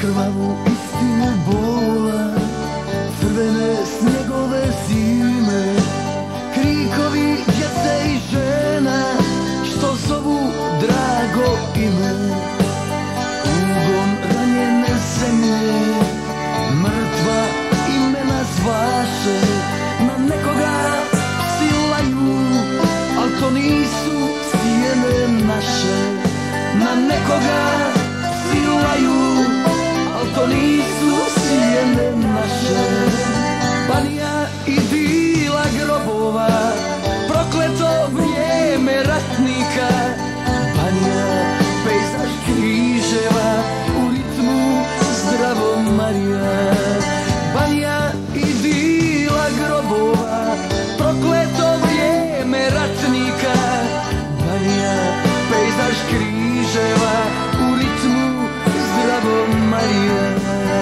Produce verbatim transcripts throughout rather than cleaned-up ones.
krvavu istinu bola, crvene snjegove zime, krikovi djece i žena što zovu drago ime. Ugom ranjene zemlje, mrtva imena zvaše, na nekoga psi laju, al to nisu stijene naše. Na nekoga psi laju, al to nisu stijene naše. Banija i dila grobova, prokleto vrijeme ratnika. Banija, pejzaž križeva, u ritmu Zdravo Marija. Banija i dila grobova, prokleto vrijeme ratnika. Banija, pejzaž križeva, u ritmu Zdravo Marija.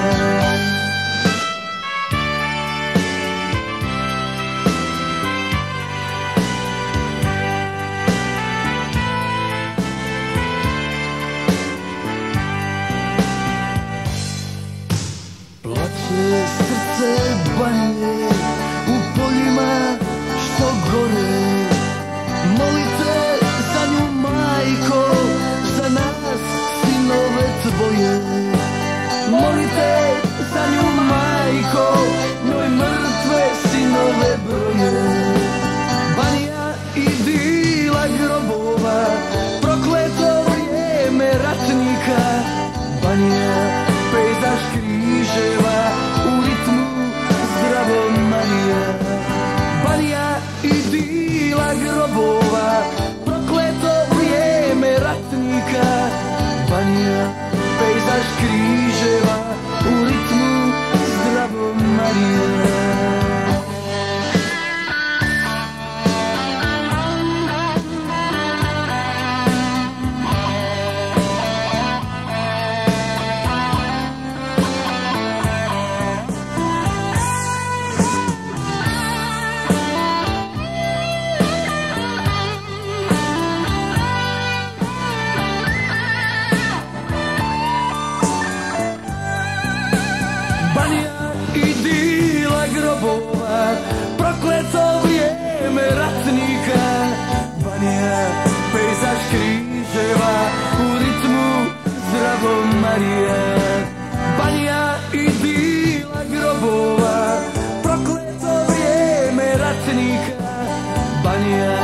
Plače srce Banje u poljima što gore. Molite za nju, majko, za nas, sinove tvoje. Molite za nju, majko, njoj mrtve sinove broje. Banija i dila grobova, prokleto vrijeme ratnika. Banija, pejzaž križeva, u ritmu Zdravo Marija. Banija i dila grobova, prokleto vrijeme ratnika. Banija, pejzaž križeva, u ritmu Zdravo Marija. Banija i dila grobova, prokleto vrijeme ratnika. Banija, pejzaž križeva, u ritmu Zdravo Marija. Banija i dila grobova, prokleto vrijeme ratnika. Banija,